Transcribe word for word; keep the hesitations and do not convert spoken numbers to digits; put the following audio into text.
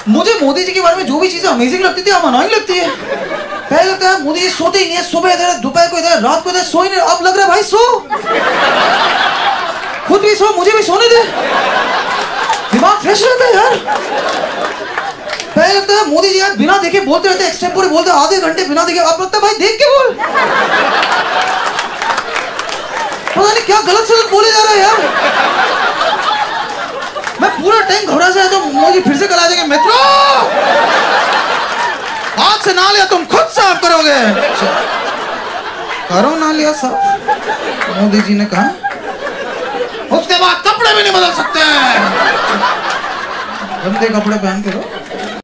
मुझे मोदी जी के बारे में जो भी चीजें अमेजिंग लगती थी अब अनोइंग लगती है। पहले लगता है मोदी जी सोते ही नहीं है, सुबह इधर दोपहर को इधर रात को इधर सो ही नहीं, अब लग रहा है भाई सो, खुद भी सो मुझे भी सोने दे, दिमाग फ्रेश रहता है यार। पहले लगता है मोदी जी यार बिना देखे बोलते रहते, एक्सटेम्पोरे बोलते आधे घंटे बिना देखे, अब लगता है भाई देख के बोल, पता नहीं क्या गलत सलत बोले जा रहा है यार। मैं पूरा टाइम घबरा से आता हूँ मोदी फिर से कल आ जाएंगे, मित्रों हाथ से ना लिया तुम खुद साफ करोगे। करो ना लिया साफ, मोदी जी ने कहा, उसके बाद कपड़े भी नहीं बदल सकते, गंदे कपड़े पहन के रहो।